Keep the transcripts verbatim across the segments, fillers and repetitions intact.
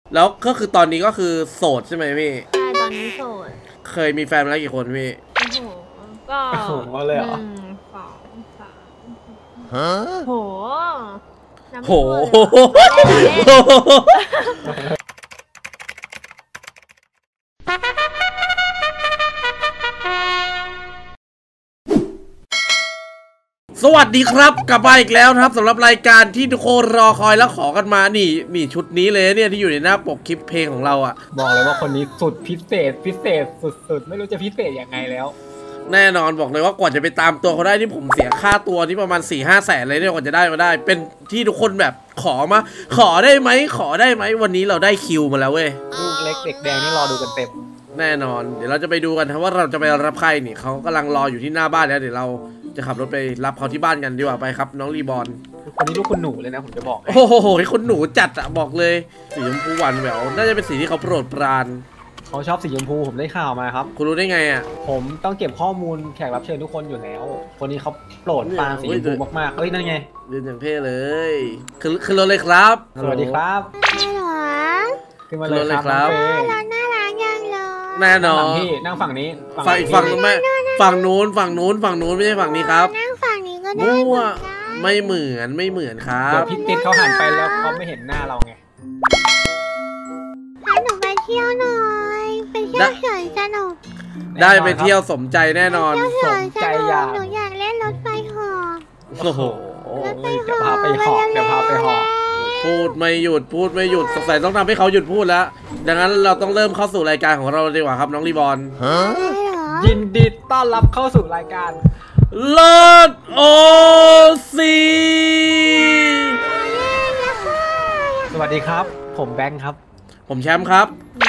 แล้วก็คือตอนนี้ก็คือโสดใช่ไหมพี่ใช่ตอนนี้โสดเคยมีแฟนมาแล้วกี่คนพี่โอ้โหก็หนึ่งสองสามโหโหสวัสดีครับกลับมาอีกแล้วครับสำหรับรายการที่ทุกคนรอคอยและขอกันมานี่นี่ชุดนี้เลยเนี่ยที่อยู่ในหน้าปกคลิปเพลงของเราอ่ะบอกเลยว่าคนนี้สุดพิเศษพิเศษสุดๆไม่รู้จะพิเศษยังไงแล้วแน่นอนบอกเลยว่ากว่าจะไปตามตัวเขาได้ที่ผมเสียค่าตัวที่ประมาณ สี่ห้า แสนเลยเนี่ยกว่าจะได้มาได้เป็นที่ทุกคนแบบขอมาขอได้ไหมขอได้ไหมวันนี้เราได้คิวมาแล้วเว้ยลูกเล็กเด็กแดงนี่รอดูกันเต็มแน่นอนเดี๋ยวเราจะไปดูกันนะว่าเราจะไปรับใครนี่เขากำลังรออยู่ที่หน้าบ้านแล้วเดี๋ยวเราจะขับรถไปรับเขาที่บ้านกันดีกว่าไปครับน้องรีบอลคนนี้ลูกคุณหนูเลยนะผมจะบอกโอ้โหคนหนูจัดอะบอกเลยสีชมพูหวานแหววน่าจะเป็นสีที่เขาโปรดปรานเขาชอบสีชมพูผมได้ข่าวมาครับคุณรู้ได้ไงอ่ะผมต้องเก็บข้อมูลแขกรับเชิญทุกคนอยู่แล้วคนนี้เขาโปรดปรานสีชมพูมากๆเอ้ยนั่นไงเดินอย่างเท่เลยคือคือรถเลยครับสวัสดีครับหรอขึ้นมาเลยครับน่ารักยังเลยแน่นอนพี่นั่งฝั่งนี้ฝั่งอีกฝั่งนู้นไม่ฝั่งนู้นฝั่งนู้นฝั่งนู้นไม่ใช่ฝั่งนี้ครับนั่งฝั่งนี้ก็ได้มั่วไม่เหมือนไม่เหมือนครับเดี๋ยวพี่ติดเขาหันไปแล้วเขาไม่เห็นหน้าเราไงพาหนูไปเที่ยวหน่อยไปเที่ยวเฉยสนุกได้ไปเที่ยวสมใจแน่นอนสมใจอยากหนูอยากเล่นรถไฟหอกโอ้โหเดี๋ยวพาไปหอกเดี๋ยวพาไปหอกพูดไม่หยุดพูดไม่หยุดสงสัยต้องทำให้เขาหยุดพูดแล้วดังนั้นเราต้องเริ่มเข้าสู่รายการของเราดีกว่าครับน้องรีบอลยินดีต้อนรับเข้าสู่รายการเลิศโอซีสวัสดีครับผมแบงค์ครับผมแชมป์ครับ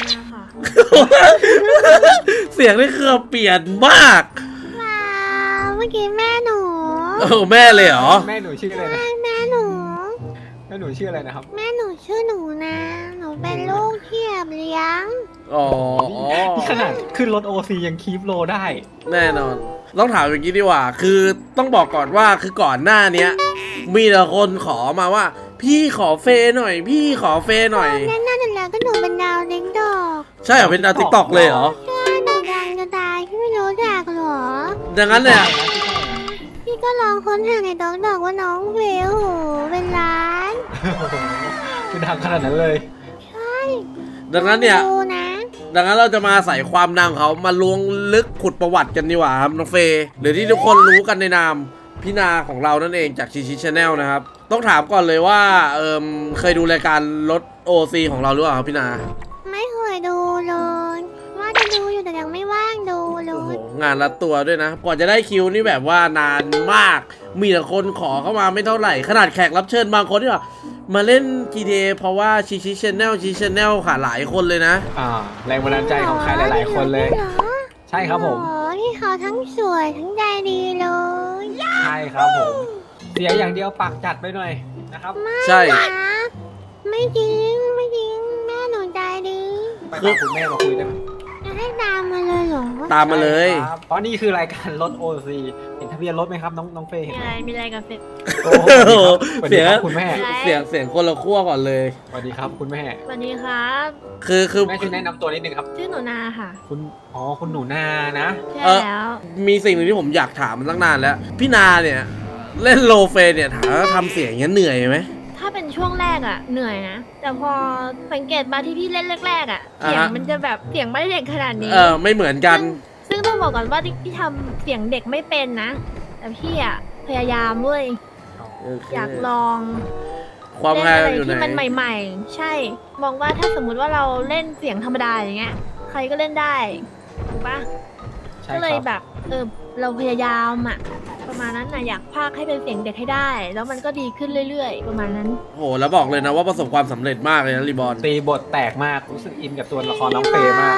เสียงนี่คือเปลี่ยนมากเมื่อกี้แม่หนูโอ้แม่เลยเหรอแม่หนูชื่ออะไรนะแม่หนูแม่หนูชื่ออะไรนะครับแม่หนูชื่อหนูนะหนูเป็นลูกที่แบบเลี้ยงอ๋อขนาดขึ้นรถโอซียังคีฟโลได้แน่นอนต้องถามอย่างนี้ดีกว่าคือต้องบอกก่อนว่าคือก่อนหน้านี้มีแต่คนขอมาว่าพี่ขอเฟหน่อยพี่ขอเฟหน่อยนั่นนั่นแล้วก็หนูเป็นดาวติ๊กตอกใช่เหรอเป็นดาวติ๊กตอกเลยเหรอใช่หนูดังจะตายพี่ไม่รู้จักหรอดังนั้นเนี่ยพี่ก็ลองค้นหาในติ๊กตอกว่าน้องเฟลโหเป็นล้านคือดังขนาดนั้นเลยใช่ดังนั้นเนี่ยดังนั้นเราจะมาใส่ความดังเขามาล้วงลึกขุดประวัติกันดีกว่าครับน้องเฟย์หรือที่ทุกคนรู้กันในนามพี่นาของเรานั่นเองจากชิชิชาแนลนะครับต้องถามก่อนเลยว่าเออเคยดูรายการรถ โอ ซี ของเราหรือเปล่าครับพี่นาไม่เคยดูเลยว่าจะดูอยู่แต่ยังไม่ว่างดูเลยโอ้โหงานละตัวด้วยนะกว่าจะได้คิวนี่แบบว่านานมากมีแต่คนขอเข้ามาไม่เท่าไหร่ขนาดแขกรับเชิญบางคนที่แบบมาเล่น จี ที เอ เพราะว่าชิชิชาแนลชิชิชาแนลค่ะหลายคนเลยนะอ่าแรงบันดาลใจของใครหลายๆคนเลยใช่ครับผมที่เขาทั้งสวยทั้งใจดีเลยใช่ครับผมเสียอย่างเดียวปากจัดไปหน่อยนะครับใช่ไม่จริงไม่จริงแม่หนูใจดีไปตามคุณแม่มาคุยได้ไหมจะให้ตามมาเลยเหรอตามมาเลยเพราะนี่คือรายการรถ โอ ซี เห็นทะเบียนรถไหมครับน้องน้องเฟย์เห็นไหมมีอะไรกับเฟย์โอ้เสียงคุณแม่เสียงเสียงคนละขั้วก่อนเลยสวัสดีครับคุณแม่สวัสดีครับคือคือแม่ช่วยแนะนำตัวนิดนึงครับชื่อหนูนาค่ะคุณอ๋อคุณหนูนานะใช่แล้วมีสิ่งหนึ่งที่ผมอยากถามมันตั้งนานแล้วพี่นาเนี่ยเล่นโลเฟย์เนี่ยถามว่าทำเสียงอย่างนี้เหนื่อยไหมถ้าเป็นช่วงแรกอะเหนื่อยนะแต่พอสังเกตมาที่พี่เล่นแรกๆอะเสียงมันจะแบบเสียงไม่ได้เด็กขนาดนี้เออไม่เหมือนกันซึ่งต้องบอกก่อนว่าที่ทำเสียงเด็กไม่เป็นนะแต่พี่อะพยายามเว้ยอยากลองความพยายามอยู่ไหนที่มันใหม่ๆใช่มองว่าถ้าสมมุติว่าเราเล่นเสียงธรรมดาอย่างเงี้ยใครก็เล่นได้ถูกปะก็เลยแบบเออเราพยายามอะประมาณนั้นนะอยากพากให้เป็นเสียงเด็กให้ได้แล้วมันก็ดีขึ้นเรื่อยๆประมาณนั้นโอ้แล้วบอกเลยนะว่าประสบความสำเร็จมากเลยนะรีบอลตีบทแตกมากรู้สึกอินกับตัวละครน้องเฟย์มาก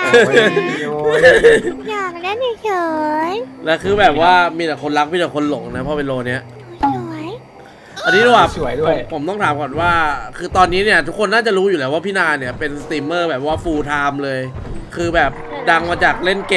อยากเล่นเฉยๆแล้วคือแบบว่ามีแต่คนรักมีแต่คนหลงนะเพราะเป็นโลเนี้ยสวยอันนี้ด้วยสวยด้วยผมต้องถามก่อนว่าคือตอนนี้เนี่ยทุกคนน่าจะรู้อยู่แล้วว่าพี่นาเนี่ยเป็นสตรีมเมอร์แบบว่าฟูลไทม์เลยคือแบบดังมาจากเล่นเกมแบบ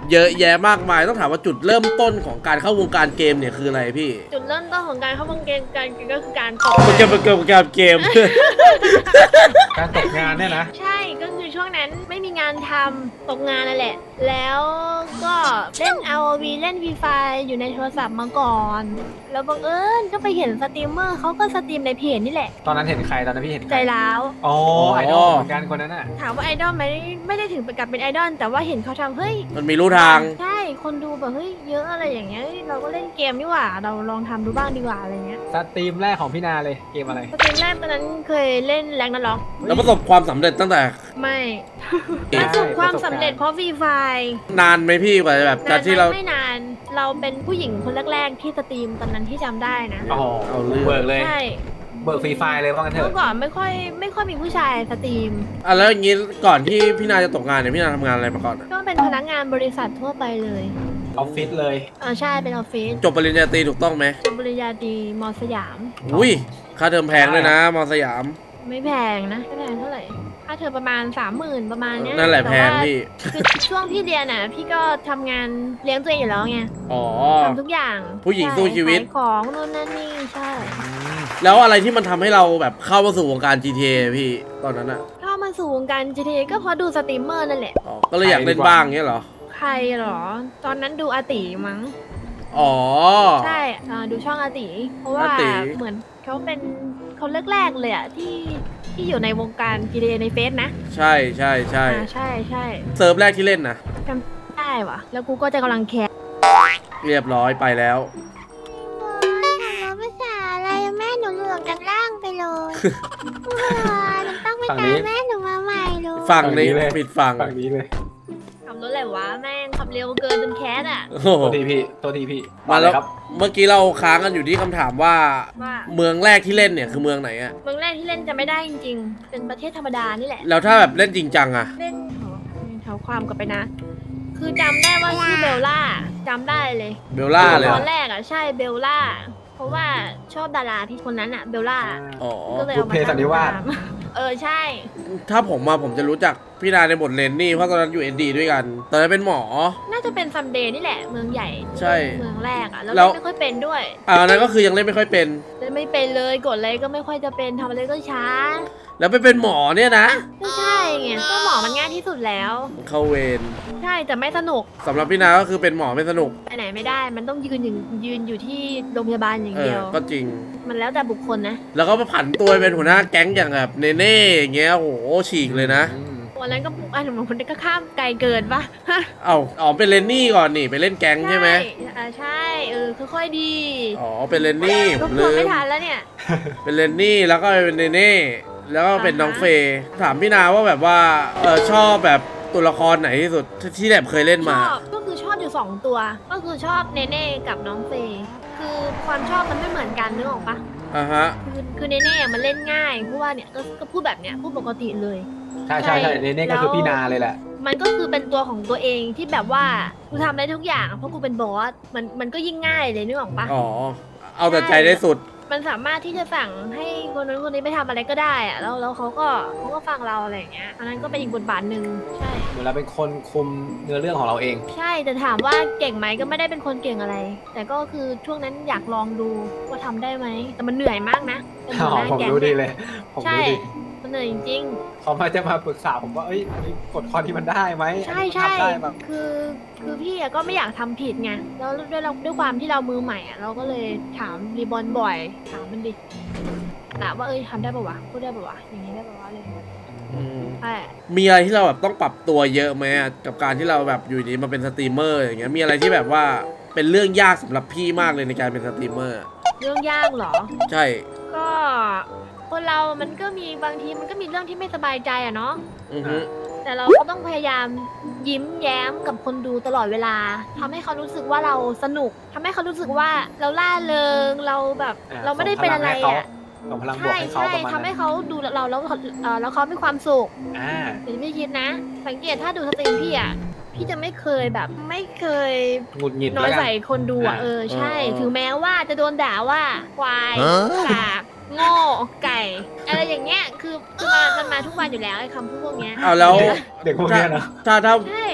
เยอะแยะมากมายต้องถามว่าจุดเริ่มต้นของการเข้าวงการเกมเนี่ยคืออะไรพี่จุดเริ่มต้นของการเข้าวงการการก็คือการตกเกมเกมเกมเกมการตกงานเนี่ยนะใช่ก็คือช่วงนั้นไม่มีงานทำตกงานนั่นแหละแล้วก็เล่น อาร์ โอ วี เล่น Free Fire อยู่ในโทรศัพท์มาก่อนแล้วบังเอิญก็ไปเห็นสตรีมเมอร์เขาก็สตรีมในเพจนี่แหละตอนนั้นเห็นใครตอนนั้นพี่เห็นใจร้าวอ๋อไอดอลเหมือนกันคนนั้นน่ะถามว่าไอดอลไหมไม่ได้ถึงไปกับเป็นไอดอลแต่ว่าเห็นเขาทำเฮ้ยมันมีรูทางใช่คนดูแบบเฮ้ยเยอะอะไรอย่างเงี้ยเราก็เล่นเกมนี่หว่าเราลองทำดูบ้างดีกว่าอะไรเงี้ยสตรีมแรกของพี่นาเลยเกมอะไรสตรีมแรกตอนนั้นเคยเล่นแรงนันล็อกแล้วประสบความสำเร็จตั้งแต่ไม่ประสบความสำเร็จเพราะฟรีไฟนานไหมพี่กว่าแบบการที่เราไม่นานเราเป็นผู้หญิงคนแรกๆที่สตรีมตอนนั้นที่จำได้นะอ๋อเอาเบิกเลยใช่เบิกฟรีไฟเลยว่ากันเถอะเมื่อก่อนไม่ค่อยไม่ค่อยมีผู้ชายสตรีมอ่ะแล้วอย่างนี้ก่อนที่พี่นาจะตกงานเนี่ยพี่นาทำงานอะไรมาก่อนก็เป็นพนักงานบริษัททั่วไปเลยออฟฟิศเลยอ๋อใช่เป็นออฟฟิศจบปริญญาตรีถูกต้องไหมจบปริญญาตรีมอสยามอุ้ยค่าเทอมแพงเลยนะมอสยามไม่แพงนะไม่แพงเท่าไหร่ค่าเทอมประมาณสามหมื่นประมาณเนี้ยนั่นแหละแพงพี่คือช่วงที่เรียนอ่ะพี่ก็ทำงานเลี้ยงตัวเองอยู่แล้วไงอ๋อทำทุกอย่างผู้หญิงสู้ชีวิตของนู่นนั่นนี่ใช่แล้วอะไรที่มันทำให้เราแบบเข้ามาสู่วงการ จี ที เอ พี่ตอนนั้นอะเข้ามาสู่วงการ จี ที เอ ก็เพราะดูสตรีมเมอร์นั่นแหละอ๋อก็เลยอยากเล่นบ้างเงี้ยเหรอใครเหรอตอนนั้นดูอาติมั้งอ๋อใช่ดูช่องอาติเพราะว่าเหมือนเขาเป็นเขาแรกๆเลยอะที่ที่อยู่ในวงการ จี ที เอ ในเฟซนะใช่ใช่ใช่ใช่ใช่เซิร์ฟแรกที่เล่นนะจำได้วะแล้วกูก็จะกำลังแคร์เรียบร้อยไปแล้วภาษาอะไรแม่หนูเหลืองจากล่างไปเลยหนูต้องไปตามแม่หนูมาใหม่เลยฝั่งนี้ปิดฝั่งฝั่งนี้เลยขับรถอะไรวะแม่งขับเร็วเกินจนแคสอ่ะตัวทีพี่ตัวทีพี่มาแล้วเมื่อกี้เราค้างกันอยู่ที่คำถามว่าเมืองแรกที่เล่นเนี่ยคือเมืองไหนอะเมืองแรกที่เล่นจะไม่ได้จริงๆเป็นประเทศธรรมดานี่แหละแล้วถ้าแบบเล่นจริงจังอะเล่นเท้าความกันไปนะคือจำได้ว่าชื่อเบลล่าจำได้เลยเบลล่าเลยตอนแรกอะใช่เบลล่าเพราะว่าชอบดาราที่คนนั้นอะเบลล่าก็เลยเอามาทำเออใช่ถ้าผมมาผมจะรู้จักพี่นายในบทเลนนี่เพราะตอนนั้นอยู่เอ็นดีด้วยกันตอนนั้นเป็นหมอน่าจะเป็นซัมเดย์นี่แหละเมืองใหญ่ใช่เมืองแรกอะแล้วไม่ค่อยเป็นด้วยอ่านั้นก็คือยังเล่นไม่ค่อยเป็นเล่นไม่เป็นเลยกดอะไรก็ไม่ค่อยจะเป็นทำอะไรก็ช้าแล้วไปเป็นหมอเนี่ยนะไม่ใช่ไงก็หมอมันง่ายที่สุดแล้วเข้าเวรใช่แต่ไม่สนุกสำหรับพี่นาก็คือเป็นหมอไม่สนุกไปไหนไม่ได้มันต้องยืนอยู่ยืนอยู่ที่โรงพยาบาลอย่างเดียวก็จริงมันแล้วแต่บุคคลนะแล้วก็มาผันตัวเป็นหัวหน้าแก๊งอย่างแบบเนเน่อย่างเงี้ยโหฉีกเลยนะวันนั้นก็อันของคนก็ข้ามไกลเกินปะเอ้าอ๋อเป็นเลนนี่ก่อนนี่ไปเล่นแก๊งใช่ไหมอ่าใช่เออค่อยๆดีอ๋อเป็นเลนนี่ผมลืมไม่ทันแล้วเนี่ยเป็นเลนนี่แล้วก็เป็นเนเน่แล้วก็เป็นน้องเฟย์ถามพี่นาว่าแบบว่าเออชอบแบบตัวละครไหนที่สุดที่แบบเคยเล่นมาชอบก็คือชอบอยู่สองตัวก็คือชอบเนเน่กับน้องเฟย์คือความชอบมันไม่เหมือนกันนึกออกปะอ่าฮะคือคือเนเน่มันเล่นง่ายเพราะว่าเนี่ยก็พูดแบบเนี้ยพูดปกติเลยใช่ใช่ใช่เนเน่ก็คือพี่นาเลยแหละมันก็คือเป็นตัวของตัวเองที่แบบว่ากูทำได้ทุกอย่างเพราะกูเป็นบอสมันมันก็ยิ่งง่ายเลยนึกออกปะอ๋อเอาแต่ใจได้สุดมันสามารถที่จะสั่งให้คนนั้นคนนี้ไปทำอะไรก็ได้อะแล้วแล้วเขาก็เขาก็ฟังเราอะไรอย่างเงี้ยอันนั้นก็เป็นอีกบทบาทหนึ่งใช่เหมือนเราเป็นคนคุมเนื้อเรื่องของเราเองใช่แต่ถามว่าเก่งไหมก็ไม่ได้เป็นคนเก่งอะไร แต่ก็คือช่วงนั้นอยากลองดูว่าทำได้ไหมแต่มันเหนื่อยมากนะผมรู้ดีเลยใช่มันเหนื่อยจริงๆเขามาจะมาปรึกษาผมว่าเอ้ยอันนี้กดคอนที่มันได้ไหมใช่ใช่คือคือพี่ก็ไม่อยากทำผิดไงแล้วด้วยเราด้วยความที่เรามือใหม่อ่ะเราก็เลยถามรีบอลบ่อยถามมันดิถามว่าเอ้ยทำได้ปะวะพูดได้ปะวะอย่างนี้ได้ปะวะอะไรใช่มีอะไรที่เราแบบต้องปรับตัวเยอะไหมกับการที่เราแบบอยู่ดีมาเป็นสตรีมเมอร์อย่างเงี้ยมีอะไรที่แบบว่าเป็นเรื่องยากสำหรับพี่มากเลยในการเป็นสตรีมเมอร์เรื่องยากเหรอใช่ก็คนเรามันก็มีบางทีมันก็มีเรื่องที่ไม่สบายใจอะเนาะแต่เราก็ต้องพยายามยิ้มแย้มกับคนดูตลอดเวลาทำให้เขารู้สึกว่าเราสนุกทำให้เขารู้สึกว่าเราล่าเริงเราแบบเราไม่ได้เป็นอะไรอ่ะใช่ใช่ทำให้เขาดูเราแล้วแล้วเขามีความสุขเดี๋ยวไม่คิดนะสังเกตถ้าดูสตรีมพี่อ่ะพี่จะไม่เคยแบบไม่เคยหงุดหงิดน้อยใส่คนดูอ่ะเออใช่ถึงแม้ว่าจะโดนด่าว่าควายกากโง่ไก่อะไรอย่างเงี้ยคือคือมันมันมาทุกวันอยู่แล้วไอ้คำพูดพวกเนี้ยเอาแล้วเด็กพวกเนี้ยนะถ้าถ้า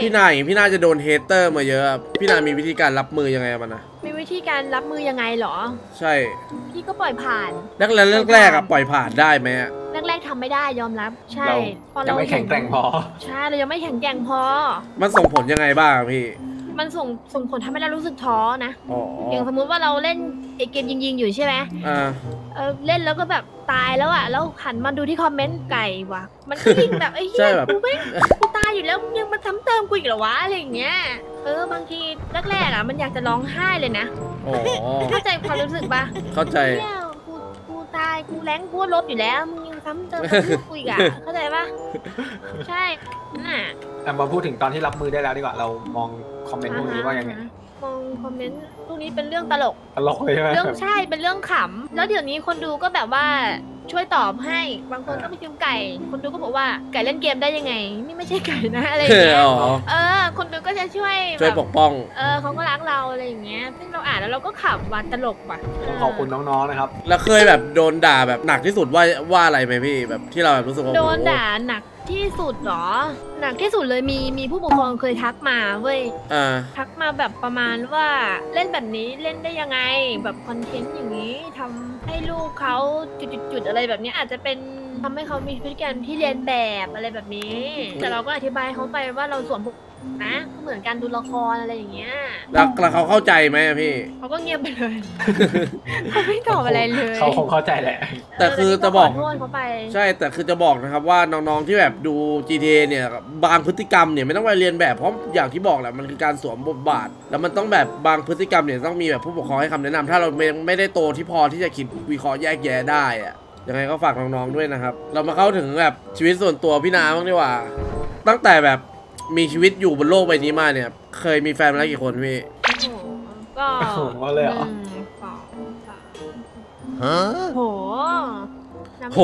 พี่นาอย่างพี่นาจะโดนเฮเตอร์มาเยอะพี่นามีวิธีการรับมือยังไงมันนะมีวิธีการรับมือยังไงเหรอใช่พี่ก็ปล่อยผ่านแรกแรกแรกๆอะปล่อยผ่านได้ไหมแรกๆทำไม่ได้ยอมรับใช่เราพอยังเราไม่แข็งแกร่งพอใช่เรายังไม่แข็งแกร่งพอมันส่งผลยังไงบ้างพี่มันส่งส่งผลทำให้เรารู้สึกท้อนะอ๋ออย่างสมมุติว่าเราเล่นไอเกมยิงๆอยู่ใช่ไหมอ่าเออเล่นแล้วก็แบบตายแล้วอ่ะแล้วหันมาดูที่คอมเมนต์ไก่ว่ะมันก็ยิ่งแบบไอ้เหี้ใช่ยแบบกูไม่กูตายอยู่แล้วมึงยังมาซ้ำเติมกูอีกเหรอวะอะไรอย่างเงี้ยเออบางทีแรกๆอ่ะมันอยากจะร้องไห้เลยนะอ๋อเข้าใจความรู้สึกปะเข้าใจเนี่ยกูกูตายกูแรงกูลบอยู่แล้วมึงยังซ้ำเติมกูอีกอ่ะเข้าใจปะใช่น่ะอ่ะมาพูดถึงตอนที่รับมือได้แล้วดีกว่าเรามองคอมเมนต์พวกนี้ว่ายังไงมองคอมเมนต์พวกนี้เป็นเรื่องตลกตลกเลยใช่ไหมเรื่องใช่เป็นเรื่องขำแล้วเดี๋ยวนี้คนดูก็แบบว่าช่วยตอบให้บางคนก็ไปพิมพ์ไก่ คนดูก็บอกว่าไก่เล่นเกมได้ยังไง นี่ไม่ใช่ไก่นะอะไรอย่างเงี้ยอ๋อเออ คนดูก็จะช่วยช่วยแบบปกป้องเออเขาก็รักเราอะไรอย่างเงี้ยซึ่งเราอ่านแล้วเราก็ขำว่าตลกว่ะต้องขอบคุณน้องๆนะครับแล้วเคยแบบโดนด่าแบบหนักที่สุดว่าว่าอะไรไหมพี่แบบที่เราแบบรู้สึกว่าโดนโอ้โหด่าหนักที่สุดเหรอ หนักที่สุดเลยมีมีผู้ปกครองเคยทักมาเว้ยอ่าทักมาแบบประมาณว่าเล่นแบบนี้เล่นได้ยังไง แบบคอนเทนต์อย่างนี้ทำให้ลูกเขาจุดๆๆอะไรแบบนี้อาจจะเป็นทำให้เขามีพฤติกรรมที่เรียนแบบอะไรแบบนี้ แต่เราก็อธิบายเขาไปว่าเราสวมบทนะก็เหมือนการดูละครอะไรอย่างเงี้ยแล้วแล้วเขาเข้าใจไหมอะพี่เขาก็เงียบไปเลย เขาไม่ตอบอะไรเลยเขาคงเข้าใจแหละแต่คือจะบอกขโทษเขาไปใช่แต่คือจะบอกนะครับว่าน้องๆที่แบบดู จี ที เอ เนี่ยบางพฤติกรรมเนี่ยไม่ต้องไปเรียนแบบเพราะอย่างที่บอกแหละมันคือการสวมบทบาท แล้วมันต้องแบบบางพฤติกรรมเนี่ยต้องมีแบบผู้ปกครองให้คำแนะนำถ้าเราไม่ไม่ได้โตที่พอที่จะคิดวิเคราะห์แยกแยะได้อะยังไงก็ฝากน้องๆด้วยนะครับเรามาเข้าถึงแบบชีวิตส่วนตัวพี่นาบ้างดีกว่า ตั้งแต่แบบมีชีวิตอยู่บนโลกใบนี้มาเนี่ยเคยมีแฟนมาแล้วกี่คนพี่โอ้โหก็โอ้โหว่าเลยเหรอหนึ่งสองสามฮะโหนับไม่โห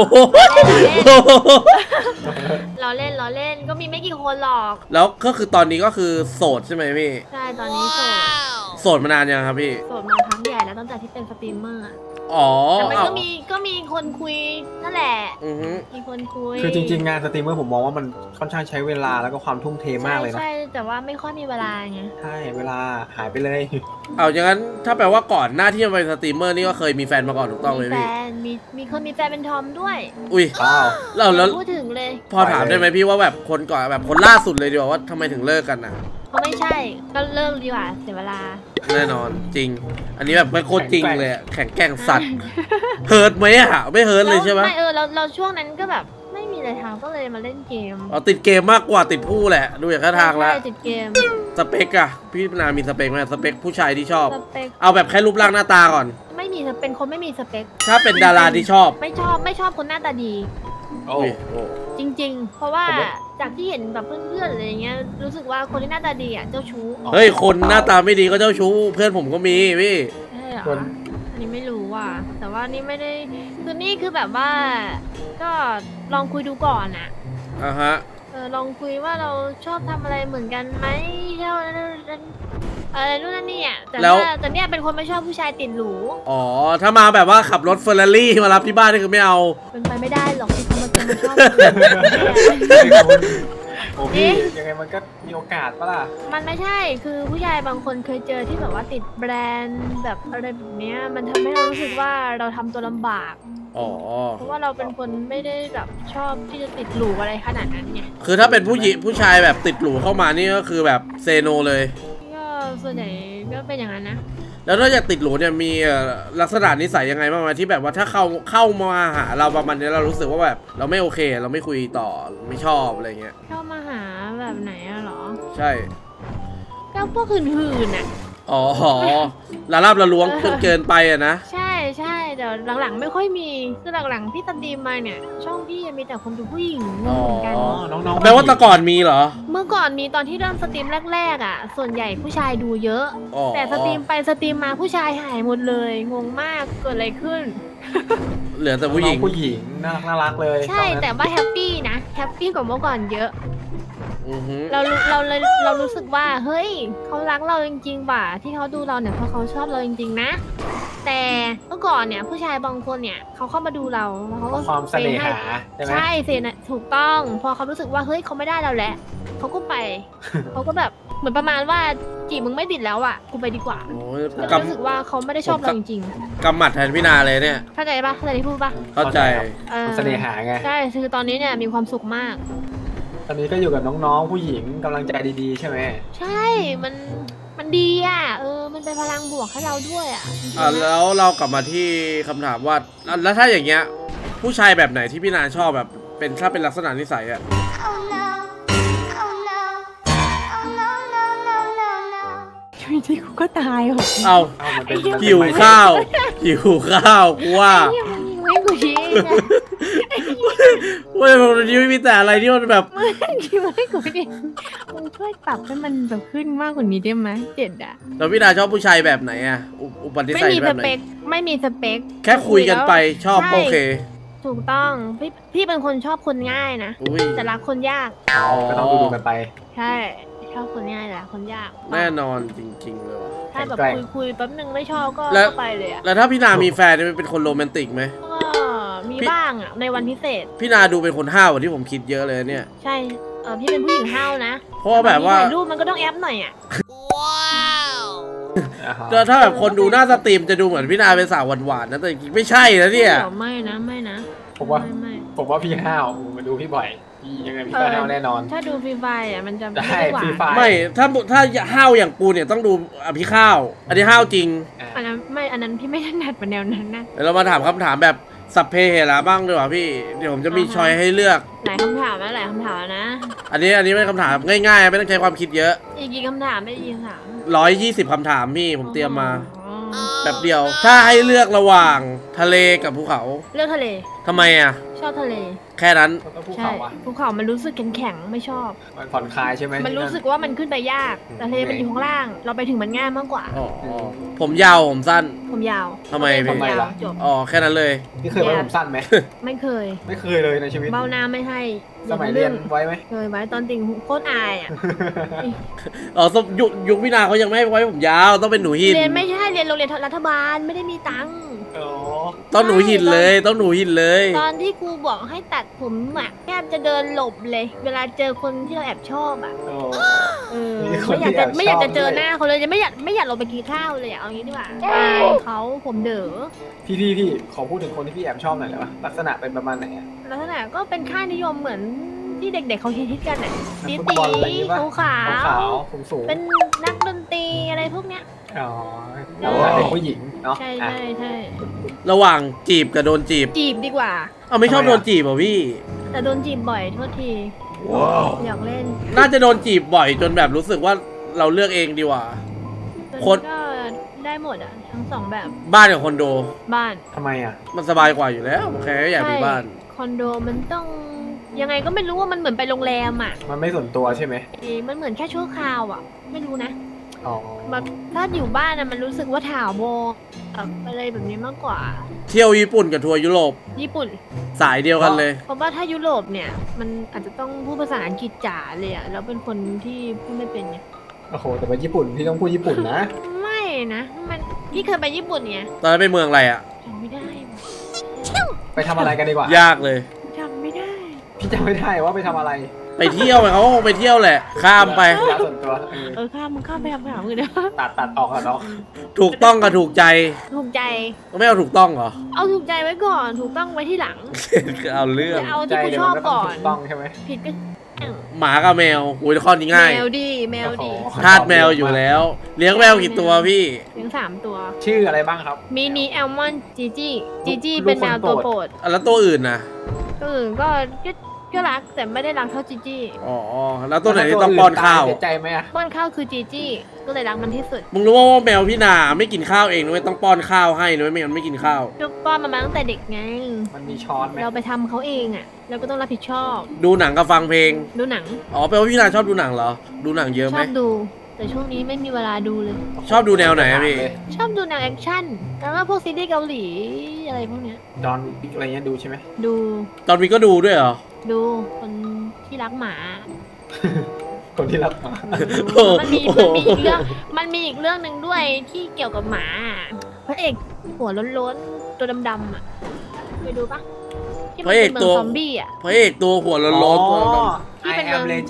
ถ้วนเลยเราเล่นเราเล่นก็มีไม่กี่คนหรอกแล้วก็คือตอนนี้ก็คือโสดใช่ไหมพี่ใช่ตอนนี้โสดโสดมานานยังครับพี่โสดมาพักใหญ่แล้วตั้งแต่ที่เป็นสตรีมเมอร์อะอ๋อแต่มันเอาก็มีก็มีคนคุยนั่นแหละอือฮึมีคนคุยคือจริงๆงานสตรีมเมอร์ผมมองว่ามันค่อนข้างใช้เวลาแล้วก็ความทุ่มเทมากเลยนะใช่ใช่แต่ว่าไม่ค่อยมีเวลาไงใช่เวลาหายไปเลยเอาอย่างนั้นถ้าแปลว่าก่อนหน้าที่จะเป็นสตรีมเมอร์นี่ก็เคยมีแฟนมาก่อนถูกต้องไหมมีแฟพี่นมีมีคนมีแฟนเป็นทอมด้วยอุ้ยว้าวเราแล้วพูดถึงเลยพอถามได้ไหมพี่ว่าแบบคนก่อนแบบคนล่าสุดเลยดีกว่าว่าทำไมถึงเลิกกันน่ะเขาไม่ใช่ก็เลิกดีกว่าเสียเวลาแน่นอนจริง อันนี้แบบไม่โคตรจริงเลยอะแข็งแกร่งสัตว์เฮิร์ตไหมอะไม่เฮิร์ตเลยใช่ไหมไม่เออเราเราช่วงนั้นก็แบบไม่มีอะไรทำก็เลยมาเล่นเกมอ๋อติดเกมมากกว่าติดผู้แหละดูอย่างท่าทางแล้วใช่ติดเกมสเปคอะพี่นามีสเปคไหมสเปคผู้ชายที่ชอบสเปคเอาแบบแค่รูปร่างหน้าตาก่อนไม่มีเป็นคนไม่มีสเปคถ้าเป็นดาราที่ชอบไม่ชอบไม่ชอบคนหน้าตาดีโอ้อุ้ยโอ้จริง ๆ เพราะว่าผมว่าจากที่เห็นแบบเพื่อนๆอะไรอย่างเงี้ยรู้สึกว่าคนที่หน้าตาดีอ่ะเจ้าชู้เฮ้ยคนหน้าตาไม่ดีก็เจ้าชู้เพื่อนผมก็มีพี่ใช่เหรอคนอันนี้ไม่รู้ว่ะแต่ว่านี่ไม่ได้คือนี่คือแบบว่า ก็ลองคุยดูก่อนอ่ะอ่ะฮะเออลองคุยว่าเราชอบทำอะไรเหมือนกันไหมชอบอะไรนู่นนั่นนี่อ่ะแต่แล้วว่าแต่เนี่ยเป็นคนไม่ชอบผู้ชายติดหรูอ๋อถ้ามาแบบว่าขับรถเฟอร์รารี่มารับที่บ้านนี่คือไม่เอาเป็นไปไม่ได้หรอกที่เขามาจะมาชอบโอ้พี่ยังไงมันก็มีโอกาสปะล่ะมันไม่ใช่คือผู้ชายบางคนเคยเจอที่แบบว่าติดแบรนด์แบบอะไรแบบเนี้ยมันทำให้เรารู้สึกว่าเราทำตัวลำบากอ๋อเพราะว่าเราเป็นคนไม่ได้แบบชอบที่จะติดหรูอะไรขนาดนั้นไงคือถ้าเป็นผู้หญิงผู้ชายแบบติดหรูเข้ามานี่ก็คือแบบเซโนเลยก็ส่วนใหญ่ก็เป็นอย่างนั้นนะแล้วนอกจากติดหรูเนี่ยมีเอ่อลักษณะนิสัยยังไงบ้างไหมที่แบบว่าถ้าเข้าเข้ามาหาเราประมาณนี้เรารู้สึกว่าแบบเราไม่โอเค เราไม่คุยต่อไม่ชอบอะไรเงี้ยเข้ามาหาแบบไหนอะเหรอใช่ก็พวกหื่นๆน่ะอ๋อละลาบละล้วงจนเกินไปอะนะใช่ใช่แต่หลังๆไม่ค่อยมีคือหลังๆพี่สตรีมมาเนี่ย ช่องพี่มีแต่คนดูผู้หญิงงงเหมือนกันอ๋อน้องๆแปลว่าแต่ก่อนมีเหรอเมื่อก่อนมีตอนที่เริ่มสตรีมแรกๆอ่ะ ส่วนใหญ่ผู้ชายดูเยอะอ๋อแต่สตรีมไปสตรีมมาผู้ชายหายหมดเลยงงมากเกิดอะไรขึ้นเหลือแต่ผู้หญิงน้อผู้หญิงน่ารักน่ารักเลยใช่ตอนนั้นแต่ว่าแฮปปี้นะแฮปปี้กว่าเมื่อก่อนเยอะอือฮึเราเราเลยเรารู้สึกว่าเฮ้ยเขารักเราจริงๆว่ะที่เขาดูเราเนี่ยเพราะเขาชอบเราจริงๆนะ แต่เมื่อก่อนเนี่ยผู้ชายบางคนเนี่ยเขาเข้ามาดูเราแล้วเขาก็ความเสน่หาใช่ไหมใช่เสน่หาถูกต้อง พอเขารู้สึกว่าเฮ้ยเขาไม่ได้เราแหละเขาก็ไป เขาก็แบบเหมือนประมาณว่าจีบมึงไม่ติดแล้วอ่ะกูไปดีกว่าโอ้ยแล้วกรู้สึกว่าเขาไม่ได้ชอบเราจริงำกำหมัดแทนพี่นาเลยเนี่ยๆเข้าใจปะเข้าใจที่พูดปะเข้าใจเออเสน่หาไงใช่คือตอนนี้เนี่ยมีความสุขมากตอนนี้ก็อยู่กับน้องๆผู้หญิงกำลังใจดีๆใช่ไหมใช่มันมันดีอ่ะเออมันเป็นพลังบวกให้เราด้วยอ่ะจริงๆอ่านะแล้วเรากลับมาที่คำถามว่าแล้วแล้วถ้าอย่างเงี้ยผู้ชายแบบไหนที่พี่นาชอบแบบเป็นถ้าเป็นลักษณะนิสัยอะจริงๆกูก็ตายหรอกเอาเอามันเป็นหิวข้าวหิวข้าวกูว่าไอ้เหี้ยมึงยิงไม่กูชี้เองอะเว้ยวันนี้ไม่มีแต่อะไรที่มันแบบมึงยิงไม่กูดิมึงช่วยปรับให้มันแบบขึ้นมากกว่านี้ได้ไหมเจ็ดอะแล้วพี่นาชอบผู้ชายแบบไหนอะอุอุปนิไม่สัยมีแบสบไหนเปคไม่มีสเปคแค่คุยกันไปชอบใช่โอเคถูกต้องพี่พี่เป็นคนชอบคนง่ายนะอุ้ยแต่รักคนยากก็ต้องดูๆกันไปใช่ชอบคนง่ายแต่รักคนยากแน่นอนจริงๆเลยว่ะถ้าแบบแกร่งคุยคุยๆแป๊บนึงไม่ชอบก็แล้วก็ไปเลยอะแล้วถ้าพี่นามีแฟนเนี่ยเป็นคนโรแมนติกไหมก็มีบ้างอะในวันพิเศษพี่นาดูเป็นคนห้าวกว่าที่ผมคิดเยอะเลยเนี่ยใช่เออพี่เป็นผู้หญิงห้าวนะเพราะว่าแบบว่าถ่ายรูปมันก็ต้องแอปหน่อยอ่ะแล้วถ้าแบบคนดูหน้าสตรีมจะดูเหมือนพี่นาเป็นสาวหวานๆนะแต่จริงๆไม่ใช่นะเนี่ยดี๋วไม่นะไม่นะผมว่าไม่ไม่ผมว่าพี่ห้าวมาดูพี่บ่อยพี่ยังไงพี่ก็ห้าวแน่นอนถ้าดูฟรีไฟอ่ะมันจะไม่ได้ได้หวาฟรีนไฟไม่ถ้าถ้าห้าวอย่างกูเนี่ยต้องดูอภิข้าว อันนี้ห้าวจริงอันนั้นไม่อันนั้นพี่ไม่ถนัดมาแนวนั้นนะเดี๋ยวเรามาถามคำถามแบบสัพเพเหระบ้างดีกว่าพี่เดี๋ยวผมจะมีอ่าฮะชอยให้เลือกหลายคำถามนะหลายคำถามนะอันนี้อันนี้เป็นคำถามง่ายๆไม่ต้องใช้ความคิดเยอะอีกกี่คำถามไม่อีกกี่คำถามร้อยยี่สิบคำถามพี่ผมเตรียมมาอ๋อแบบเดียว ถ้าให้เลือกระหว่างทะเลกับภูเขาเลือกทะเลทำไมอ่ะชอบทะเลแค่นั้นแล้วก็ภูใช่เขาอ่ะภูเขามันรู้สึกแข็งๆไม่ชอบมันผ่อนคลายใช่ไหมมันรู้สึกว่ามันขึ้นไปยากแต่ทะเลมันอยู่ข้างล่าง เราไปถึงมันง่ายมากกว่าอ๋อผมยาวผมสั้นผมยาวทำไมผมพี่ยาวจบอ๋อแค่นั้นเลยพี่เคยไว้ผมสั้นไหมไม่เคยไม่เคยเลยในชีวิตเบ้าหน้าไม่ให้สมัยเรียนไว้ไหมเคยไว้ตอนติ่งโคตรอายอ่ะอ๋อสมยุคยุคพี่นาเขายังไม่ให้ไว้ผมยาวต้องเป็นหนูหินเรียนไม่ใช่เรียนโรงเรียนรัฐบาลไม่ได้มีตังค์อ๋อต้องหนูหินเลยต้องหนูหินเลยตอนที่ครูบอกให้ตัดผมอ่ะแทบจะเดินหลบเลย เวลาเจอคนที่เราแอบชอบอ่ะโอ้เออมีคนไม่อยากจะที่แอบชอบไม่อยากจะเจอด้วยหน้าเขาเลยจะไม่อยากไม่อยากลงไปกินข้าวเลยอะเอางี้ดีกว่าอายเขาผมเด๋อพี่พี่พี่ขอพูดถึงคนที่พี่แอบชอบหน่อยได้ปะลักษณะเป็นประมาณไหนอะลักษณะก็เป็นค่านิยมเหมือนที่เด็กๆเขาฮิตๆกันอ่ะตีฟุตตีบอลอะไรอย่างงี้ปะขาวขาวสูงสูงๆเป็นนักดนตรีอะไรพวกเนี้ยอ๋อลักษณะเป็นผู้หญิงเนาะใช่อ่ะใช่ใช่ระหว่างจีบกับโดนจีบจีบดีกว่าเอาไม่ชอบทำไมอะโดนจีบเหรอพี่แต่โดนจีบบ่อยโทษทีอยากเล่นน่าจะโดนจีบบ่อยจนแบบรู้สึกว่าเราเลือกเองดีกว่า คนก็ได้หมดอ่ะทั้งสองแบบบ้านกับคอนโดบ้านทำไมอ่ะมันสบายกว่าอยู่แล้วโอเคอยากมีบ้านใช่คอนโดมันต้องยังไงก็ไม่รู้ว่ามันเหมือนไปโรงแรมอ่ะมันไม่ส่วนตัวใช่ไหมเอ้มันเหมือนแค่ชั่วคราวอ่ะ ไม่รู้นะอ๋อแบบถ้าอยู่บ้านอ่ะมันรู้สึกว่าถาวรแบบอะไรแบบนี้มากกว่าเที่ยวญี่ปุ่นกับทัวร์ยุโรปญี่ปุ่นสายเดียวกันเลยเพราะว่าถ้ายุโรปเนี่ย มันอาจจะต้องพูดภาษาอังกฤษจ๋าเลยอ่ะแล้วเป็นคนที่พูดไม่เป็นไงโอ้โหแต่ไปญี่ปุ่นพี่ต้องพูดญี่ปุ่นนะไม่นะมันพี่เคยไปญี่ปุ่นไงตอนนั้นไปเมืองอะไรอ่ะจำไม่ได้ว่ะไปทำอะไรกันดีกว่ายากเลยจำไม่ได้พี่จำไม่ได้ว่าไปทำอะไรไปเที่ยวไงเขาก็คงไปเที่ยวแหละ ข้ามไปธุระส่วนตัวเออเออข้ามมึงข้ามไปคำถามอื่นนะตัดตัดออกอะเนาะถูกต้องกับถูกใจถูกใจไม่เอาถูกต้องเหรอเอาถูกใจไว้ก่อน ถูกต้องไว้ที่หลังเอาเรื่องจะเอาใจที่กูเดี๋ยชวอบมันก็ต้อก่งอนถูกต้องใช่ไหมผิดก็หมากับแมวอุ้ยข้อนี้ง่ายแมวดีแมวดีโอ้โหทาสแมวอยู่แล้ว เลี้ยงแมวกี่ตัวพี่เลี้ยงสามตัวชื่ออะไรบ้างครับมินิแอลมอนจีจี้จีจี้ลูกเป็นแมวคนโปรตัวดโปรดอ่ะแล้วตัวอื่นนะตัวอื่นก็ก็ก็รักแต่ไม่ได้รักเท่าจีจี้อ๋อ แล้วตัวไหนที่ต้องป้อนข้าวเสียใจไหมอะป้อนข้าวคือจีจี้ก็เลยรักมันที่สุดมึงรู้ว่าแมวพี่นาไม่กินข้าวเองนะเว้ยต้องป้อนข้าวให้นะเว้ยไม่งั้นไม่กินข้าวก็ป้อนมามาตั้งแต่เด็กไงมันมีช้อนไหมเราไปทำเขาเองอ่ะเราก็ต้องรับผิดชอบดูหนังกับฟังเพลงดูหนังอ๋อแปลว่าพี่นาชอบดูหนังเหรอ ดูหนังเยอะชไหมอบดู แต่ช่วงนี้ไม่มีเวลาดูเลยชอบดูแนวไหนอะพี่ชอบดูหนังแอคชั่นแล้วก็พวกซีรีส์เกาหลีอะไรพวกเนี้ยจอห์นวิกอะไรเงี้ยดูใช่ไหมดูตอนนี้ก็ดูด้วยเหรอดูคนที่รักหมาคนที่รับมาโอ้มันมีโหมันมีอีกเรื่องมันมีอีกเรื่องหนึ่งด้วยที่เกี่ยวกับหมาพระเอกหัวโล้นๆตัวดำๆอ่ะไปดูปะที่มันเป็นเมืองซอมบี้อ่ะพระเอกตัวหัวโล้นๆตัวดำไอแอมเลเจนด์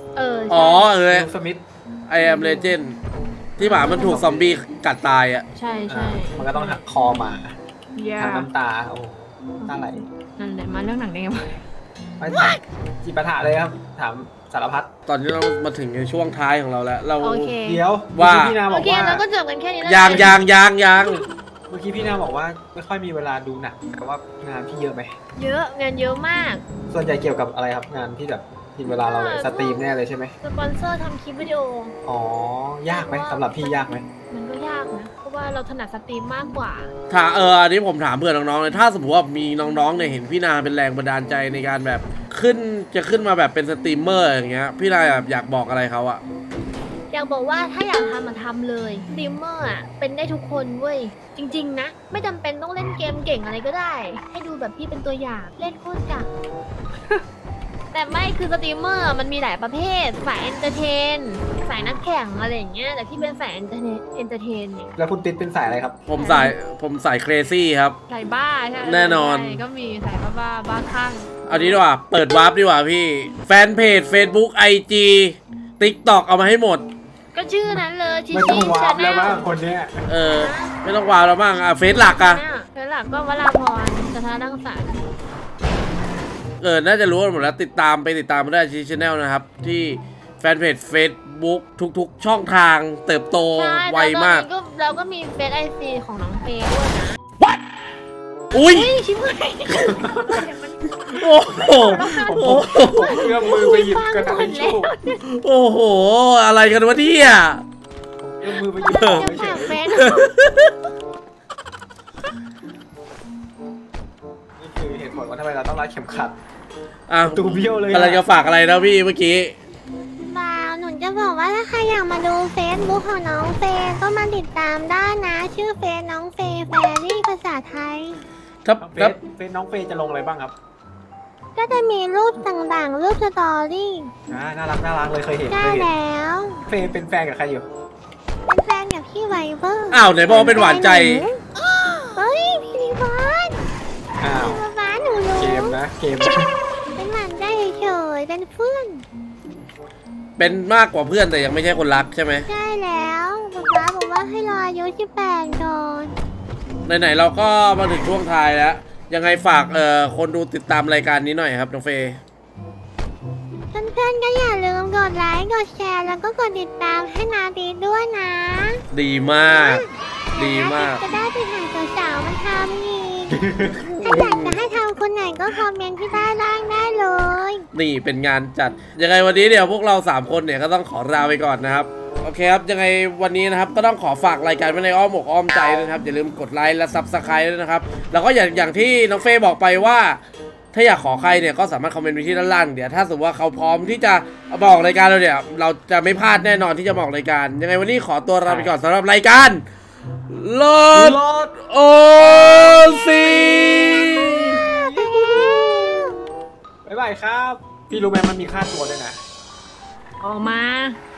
เอออ๋อเออสมิธ I am legend ที่หมามันถูกซอมบี้กัดตายอ่ะใช่ใช่มันก็ต้องหักคอมาทางน้ำตาโอ้ตาไหลนั่นแหละมาเรื่องหนังได้ไงวะไม่ถามจีปะถะเลยครับถามสารพัดตอนนี้เรามาถึงในช่วงท้ายของเราแล้ว เราโอเคเดี๋ยวว่าพี่นาบโออกเคว่าเราก็จบกันแค่นี้แล้วยางยางยางยางเมื่อกี้พี่นาบอกว่าไม่ค่อยมีเวลาดูหนังแต่ว่างานพี่เยอะไหมเยอะงานเยอะมากส่วนใหญ่เกี่ยวกับอะไรครับงานที่แบบกินเวลาเราเลยสตรีมแน่เลยใช่ไหมสปอนเซอร์ทำคลิปวิดีโออ๋อยากไหมสำหรับพี่ยากไหมมันก็ยากนะ เพราะว่าเราถนัดสตรีมมากกว่าถ้าเอออันนี้ผมถามเพื่อนน้องๆเลยถ้าสมมติว่ามีน้องๆเนี่ยเห็นพี่นาเป็นแรงบันดาลใจในการแบบขึ้นจะขึ้นมาแบบเป็นสตรีมเมอร์อย่างเงี้ยพี่นาแบบอยากบอกอะไรเขาอะอยากบอกว่าถ้าอยากทำมาทำเลยสตรีมเมอร์อ่ะเป็นได้ทุกคนเว้ย จริงๆนะ ไม่จำเป็นต้องเล่นเกมเก่งอะไรก็ได้ ให้ดูแบบพี่เป็นตัวอย่างเล่นโคตรจัง แต่ไม่คือสตรีมเมอร์มันมีหลายประเภทสายเอนเตอร์เทนสายนักแข่งอะไรอย่างเงี้ยแต่พี่เป็นสายเอนเตอร์เทนเอนเตอร์เทนเนี่ยแล้วคุณติ๊ดเป็นสายอะไรครับผมสายผมสายเครซี่ครับสายบ้าใช่ไหมแน่นอนใช่ก็มีสายบ้าบ้าบ้าคลั่งเอาดีดีกว่าเปิดวาร์ปดีกว่าพี่ แฟนเพจ Facebook ไอ จี TikTok เอามาให้หมดก็ชื่อนั้นเลยชิไม่ชิต้องวาชาร์ปแนแล้วลบ้างคนเนี้ยเออ ไม่ต้องวาวแล้วบ้างอ่ะเฟซหลักอะเฟซหลักก็วราพรจันทรังสรรค์เออ น่าจะรู้กันหมดแล้วติดตามไปติดตามมาได้ที่ช anel นะครับ ที่แฟนเพจ Facebook ทุกๆ ช่องทางเติบโตใช่ไวมากแล้วตอนนี้ก็เราก็มีเฟซไอซีของน้องเฟย์ด้วยนะ What อุ้ยเฮ้ยชิบหายโอ้โหผมโอ้โหผมเอื้อมมือไปหยิบกระดาษทิชชู่โอ้โห อะไรกันวะเนี่ยเอื้อมมือไปหยิบของจะเฉฝากยเฟซๆนี่คือเหตุผลว่าทำไมเราต้องรัดเข็มขัดอ่ะตูเบี้ยวเลยอะไรจะฝากอะไรนะพี่เมื่อกี้บ่าวหนูจะบอกว่าถ้าใครอยากมาดูเฟซบุ๊กของน้องเฟย์ก็มาติดตามได้นะ ชื่อเฟซน้องเฟย์แฟรี่ภาษาไทยครับน้องเฟครับซเฟซน้องเฟย์จะลงอะไรบ้างครับก็จะมีรูปต่างๆ รูปสตอรี่อ่าน่ารักน่ารักเลยเคยเห็นได้เคยเห็นแล้วเฟย์เป็นแฟนกับใครอยู่เป็นแฟนกับพี่ไวเบอร์อ้าวไหนบอกเป็นหวานใจเฮ้ยพี่นิพนธ์อ้าวพี่บ้านหนูรู้เกมนะเกมเป็นหวานใจเฉยๆเป็นเพื่อนเป็นมากกว่าเพื่อนแต่ยังไม่ใช่คนรักใช่ไหมใช่แล้วป๊าป๊าบอกว่าให้รออายุสิบแปดก่อนไหนๆเราก็มาถึงช่วงท้ายแล้ว ยังไงฝากเอ่อคนดูติดตามรายการนี้หน่อยครับน้องเฟย์เพื่อนๆก็อย่าลืมกดไลค์กดแชร์แล้วก็กดติดตามให้นาดีด้วยนะดีมาก ดีมากจะได้ไปหาสาวๆมาทำอีก ถ้าอยากจะให้ทำคนไหนก็คอมเมนต์ที่ใต้ล่างได้เลยนี่เป็นงานจัด ยังไงวันนี้เดี๋ยวพวกเราสามคนเนี่ยก็ต้องขอลาไปก่อนนะครับ โอเคครับ ยังไงวันนี้นะครับก็ต้องขอฝากรายการไว้ในอ้อมอกอ้อมใจด้วยนะครับ อย่าลืมกดไลค์และซับสไครต์ด้วยนะครับ แล้วก็อย่างอย่างที่น้องเฟย์บอกไปว่า ถ้าอยากขอใครเนี่ยก็สามารถคอมเมนต์ไว้ที่ด้านล่าง เดี๋ยวถ้าสมมติว่าเขาพร้อมที่จะมาออกรายการเราเนี่ย เราจะไม่พลาดแน่นอนที่จะมาออกรายการ ยังไงวันนี้ขอตัวลาไปก่อนสำหรับรายการลอดรถโอซีบ๊ายบายครับ พี่รู้ไหมมันมีค่าตัวด้วยนะออกมา